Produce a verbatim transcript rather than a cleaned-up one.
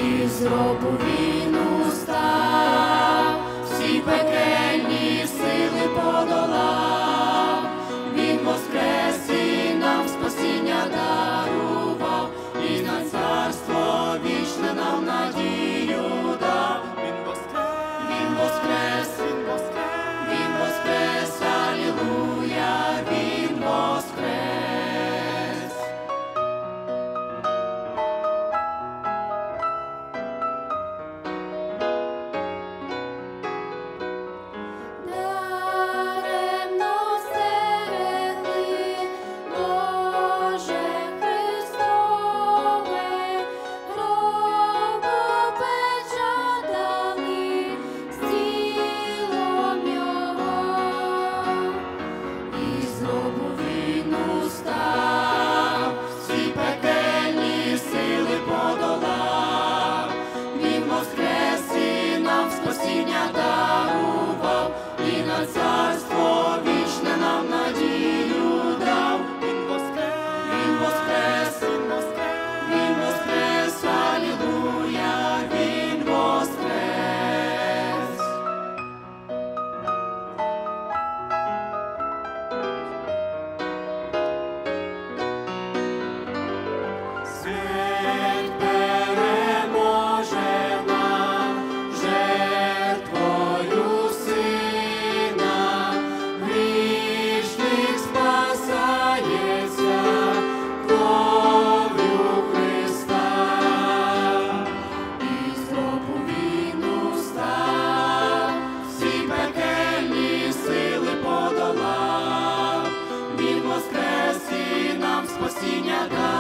і з гробу він устав, всі пекельні сили подолав, він воскрес і нам спасіння дарував, і на царство вічне нам надію дав. Він воскрес, він воскрес, він воскрес, він воскрес, алілуя, він воскрес. Царство вічне нам надію дав. Він воскрес, він воскрес, він воскрес, він воскрес, алілуя, він воскрес. Смерть переможена жертвою Сина, грішник спасається кров'ю Христа. І з гробу він устав, всі пекельні сили подолав, він воскрес і нам спасіння дав.